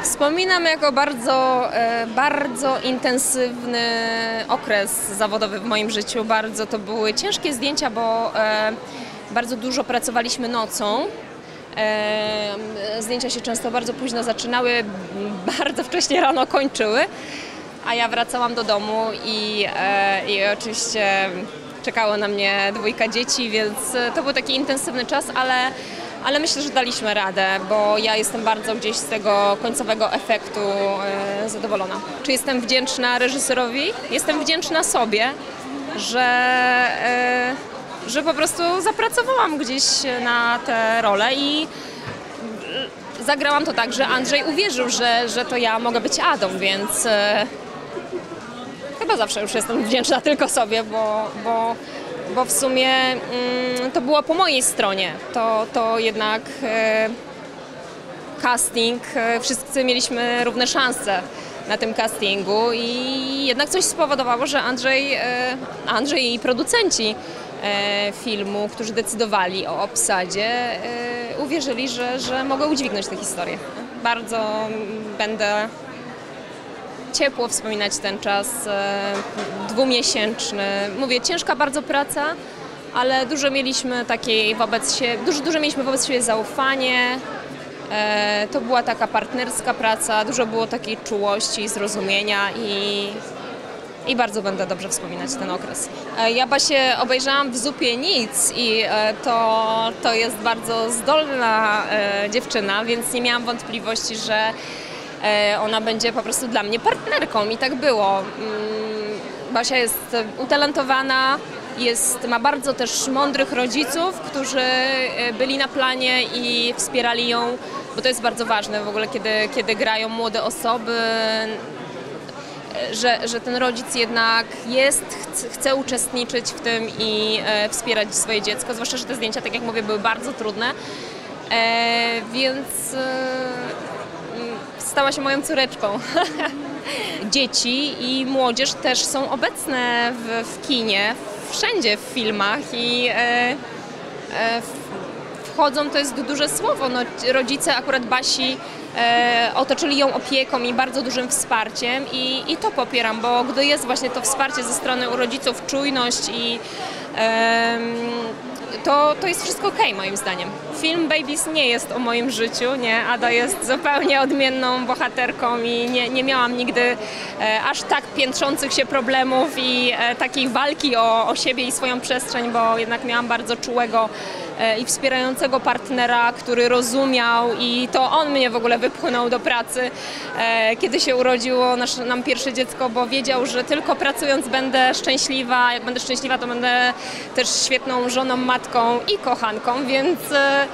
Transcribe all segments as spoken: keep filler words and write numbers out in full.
Wspominam jako bardzo, bardzo intensywny okres zawodowy w moim życiu. Bardzo to były ciężkie zdjęcia, bo bardzo dużo pracowaliśmy nocą. Zdjęcia się często bardzo późno zaczynały, bardzo wcześnie rano kończyły, a ja wracałam do domu i, i oczywiście czekało na mnie dwójka dzieci, więc to był taki intensywny czas, ale Ale myślę, że daliśmy radę, bo ja jestem bardzo gdzieś z tego końcowego efektu e, zadowolona. Czy jestem wdzięczna reżyserowi? Jestem wdzięczna sobie, że, e, że po prostu zapracowałam gdzieś na tę rolę i zagrałam to tak, że Andrzej uwierzył, że, że to ja mogę być Adą, więc e, chyba zawsze już jestem wdzięczna tylko sobie, bo, bo bo w sumie mm, to było po mojej stronie. To, to jednak e, casting, e, wszyscy mieliśmy równe szanse na tym castingu i jednak coś spowodowało, że Andrzej, e, Andrzej i producenci e, filmu, którzy decydowali o obsadzie, e, uwierzyli, że, że mogę udźwignąć tę historię. Bardzo będę ciepło wspominać ten czas e, dwumiesięczny. Mówię, ciężka bardzo praca, ale dużo mieliśmy takiej wobec siebie, dużo, dużo mieliśmy wobec siebie zaufanie. E, to była taka partnerska praca, dużo było takiej czułości, zrozumienia i, i bardzo będę dobrze wspominać ten okres. E, ja Basię obejrzałam w Zupie Nic i e, to, to jest bardzo zdolna e, dziewczyna, więc nie miałam wątpliwości, że ona będzie po prostu dla mnie partnerką i tak było. Basia jest utalentowana, jest, ma bardzo też mądrych rodziców, którzy byli na planie i wspierali ją, bo to jest bardzo ważne w ogóle, kiedy, kiedy grają młode osoby, że, że ten rodzic jednak jest, chce, chce uczestniczyć w tym i e, wspierać swoje dziecko, zwłaszcza, że te zdjęcia, tak jak mówię, były bardzo trudne, e, więc e, stała się moją córeczką. Dzieci i młodzież też są obecne w, w kinie, wszędzie w filmach i e, e, wchodzą, to jest duże słowo. No, rodzice akurat Basi e, otoczyli ją opieką i bardzo dużym wsparciem i, i to popieram, bo gdy jest właśnie to wsparcie ze strony u rodziców, czujność i e, To, to jest wszystko okej, moim zdaniem. Film Babies nie jest o moim życiu, nie. Ada jest zupełnie odmienną bohaterką i nie, nie miałam nigdy e, aż tak piętrzących się problemów i e, takiej walki o, o siebie i swoją przestrzeń, bo jednak miałam bardzo czułego e, i wspierającego partnera, który rozumiał i to on mnie w ogóle wypchnął do pracy, e, kiedy się urodziło nasz, nam pierwsze dziecko, bo wiedział, że tylko pracując będę szczęśliwa, jak będę szczęśliwa, to będę też świetną żoną, matką i kochanką, więc e,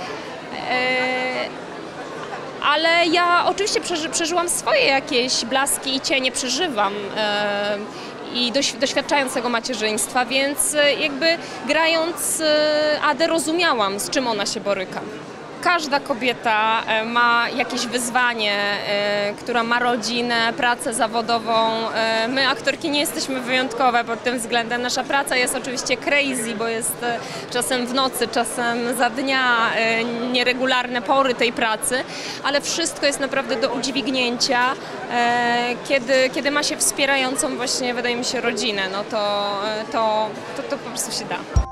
ale ja oczywiście przeży, przeżyłam swoje jakieś blaski i cienie, przeżywam e, i doś, doświadczając tego macierzyństwa, więc jakby grając e, Adę rozumiałam, z czym ona się boryka. Każda kobieta ma jakieś wyzwanie, która ma rodzinę, pracę zawodową. My, aktorki, nie jesteśmy wyjątkowe pod tym względem. Nasza praca jest oczywiście crazy, bo jest czasem w nocy, czasem za dnia, nieregularne pory tej pracy, ale wszystko jest naprawdę do udźwignięcia, kiedy, kiedy ma się wspierającą właśnie, wydaje mi się, rodzinę, no to, to, to, to po prostu się da.